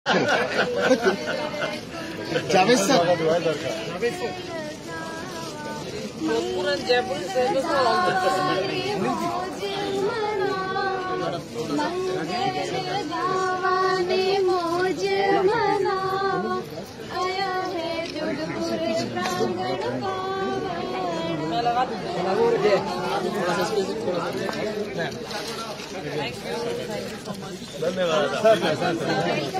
Javed sir Jaipur से मौज मनावा आया है जोधपुर प्रांगण का। धन्यवाद।